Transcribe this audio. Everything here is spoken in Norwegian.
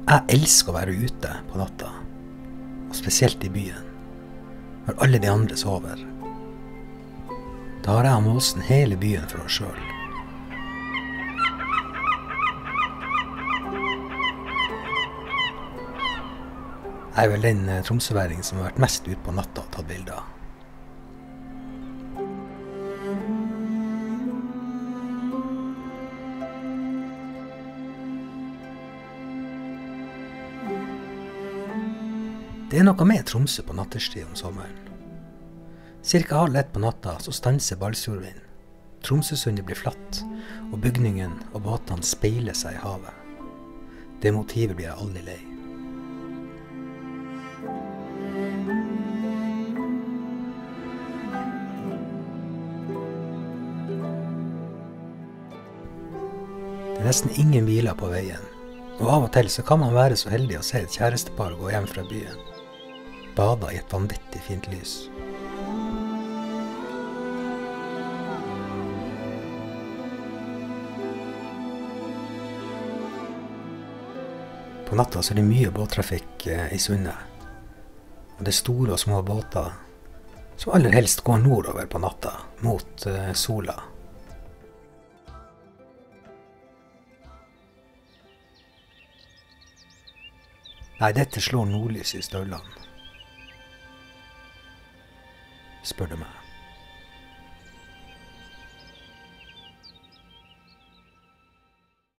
Jeg elsker å være ute på natta, og spesielt i byen, når alle de andre sover. Da har jeg og måsen hele byen for oss selv. Jeg er vel den tromsøværing som har vært mest ute på natta og tatt bilder. Det er noe med Tromsø på nattestid om sommeren. Cirka 12:30 på natta så stanser Balsfjordvind. Tromsøsundet blir flatt, og bygningen og båtene speiler seg i havet. Det motivet blir jeg aldri lei. Det er nesten ingen biler på veien, og av og til så kan man være så heldig å se et kjærestepar gå hjem fra byen. Bada i et vanvittig fint lys. På natta så er det mye båttrafikk i sundet. Og det er store og små båter som aller helst går nordover på natta, mot sola. Nei, dette slår nordlys i støvlene, spør du meg.